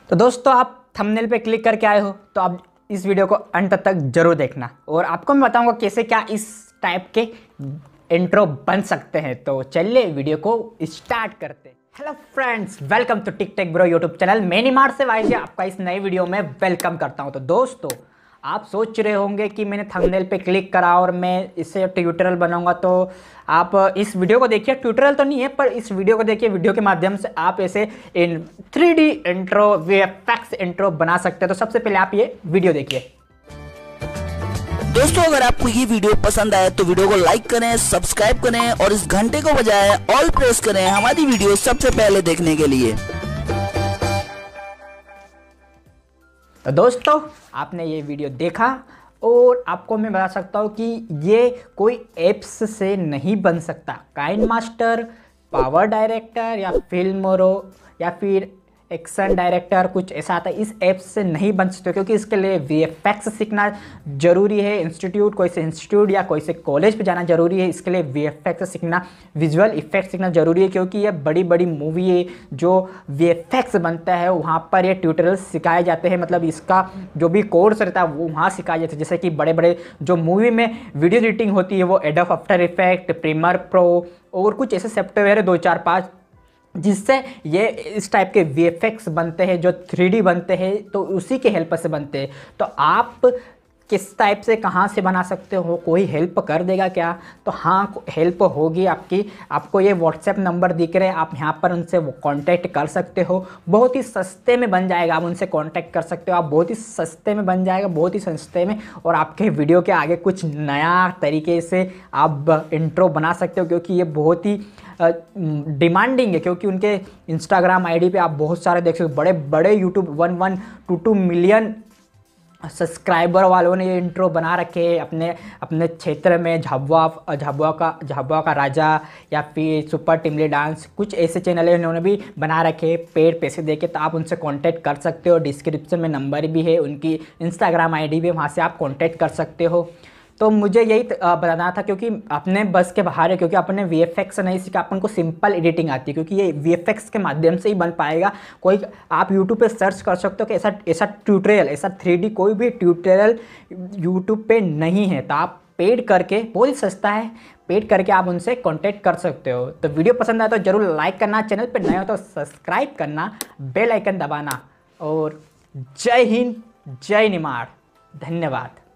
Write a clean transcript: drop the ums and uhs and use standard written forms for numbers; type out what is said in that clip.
तो दोस्तों आप थंबनेल पे क्लिक करके आए हो तो आप इस वीडियो को अंत तक जरूर देखना और आपको मैं बताऊंगा कैसे क्या इस टाइप के इंट्रो बन सकते हैं। तो चलिए वीडियो को स्टार्ट करते हैं। Hello friends, welcome to Tik Tech Bro YouTube channel. मैं निमार से वाइज आपका इस नए वीडियो में वेलकम करता हूं। तो दोस्तों आप सोच रहे होंगे कि मैंने थंबनेल पे क्लिक करा और मैं इससे ट्यूटोरियल बनाऊंगा, तो आप इस वीडियो को देखिए। ट्यूटोरियल तो नहीं है पर इस वीडियो को देखिए। वीडियो के माध्यम से आप ऐसे इन 3D इंट्रो वीएफएक्स इंट्रो बना सकते हैं। तो सबसे पहले आप ये वीडियो देखिए। दोस्तों अगर आपको ये वीडियो पसंद आए तो वीडियो को लाइक करें, सब्सक्राइब करें और इस घंटे को बजाय ऑल प्रेस करें हमारी वीडियो सबसे पहले देखने के लिए। तो दोस्तों आपने ये वीडियो देखा और आपको मैं बता सकता हूँ कि ये कोई ऐप्स से नहीं बन सकता। काइनमास्टर, पावर डायरेक्टर या फिल्मोरो या फिर एक्शन डायरेक्टर कुछ ऐसा आता है, इस ऐप से नहीं बन सकते क्योंकि इसके लिए वीएफएक्स सीखना जरूरी है। इंस्टीट्यूट, कोई से इंस्टीट्यूट या कोई से कॉलेज पे जाना जरूरी है। इसके लिए वीएफएक्स सीखना, विजुअल इफेक्ट सीखना जरूरी है क्योंकि ये बड़ी बड़ी मूवी है जो वीएफएक्स बनता है वहाँ पर ये ट्यूटोरियल सिखाए जाते हैं। मतलब इसका जो भी कोर्स रहता है वो वहाँ सिखाया जाता है। जैसे कि बड़े बड़े जो मूवी में वीडियो एडिटिंग होती है वो Adobe After Effect, Premiere Pro और कुछ ऐसे सॉफ्टवेयर है 2-4-5 जिससे ये इस टाइप के वीएफएक्स बनते हैं जो 3D बनते हैं, तो उसी के हेल्प से बनते हैं। तो आप किस टाइप से कहाँ से बना सकते हो, कोई हेल्प कर देगा क्या? तो हाँ, हेल्प होगी आपकी। आपको ये व्हाट्सएप नंबर दिख रहे हैं, आप यहाँ पर उनसे वो कांटेक्ट कर सकते हो। बहुत ही सस्ते में बन जाएगा, आप उनसे कांटेक्ट कर सकते हो। आप बहुत ही सस्ते में बन जाएगा, बहुत ही सस्ते में, और आपके वीडियो के आगे कुछ नया तरीके से आप इंट्रो बना सकते हो क्योंकि ये बहुत ही डिमांडिंग है। क्योंकि उनके इंस्टाग्राम आईडी पे आप बहुत सारे देख सकते हो, बड़े बड़े यूट्यूब 1-2 मिलियन सब्सक्राइबर वालों ने ये इंट्रो बना रखे हैं अपने अपने क्षेत्र में। झाबुआ का राजा या फिर सुपर टिमली डांस, कुछ ऐसे चैनल है उन्होंने भी बना रखे पेड पैसे देके। तो आप उनसे कांटेक्ट कर सकते हो। डिस्क्रिप्शन में नंबर भी है, उनकी इंस्टाग्राम आईडी भी, वहाँ से आप कांटेक्ट कर सकते हो। तो मुझे यही बताना था क्योंकि अपने बस के बाहर है, क्योंकि अपने वीएफएक्स नहीं सीखा, अपन को सिंपल एडिटिंग आती है क्योंकि ये वीएफएक्स के माध्यम से ही बन पाएगा। कोई आप यूट्यूब पे सर्च कर सकते हो कि ऐसा ट्यूटोरियल, ऐसा 3D कोई भी ट्यूटोरियल यूट्यूब पे नहीं है। तो आप पेड करके, बहुत ही सस्ता है, पेड करके आप उनसे कांटेक्ट कर सकते हो। तो वीडियो पसंद आए तो जरूर लाइक करना, चैनल पर नए हो तो सब्सक्राइब करना, बेल आइकन दबाना। और जय हिंद, जय निमाड़, धन्यवाद।